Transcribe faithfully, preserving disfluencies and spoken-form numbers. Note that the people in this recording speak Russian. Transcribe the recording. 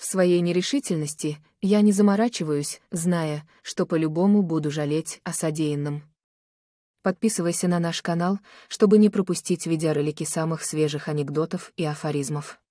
В своей нерешительности я не заморачиваюсь, зная, что по-любому буду жалеть о содеянном. Подписывайся на наш канал, чтобы не пропустить видеоролики самых свежих анекдотов и афоризмов.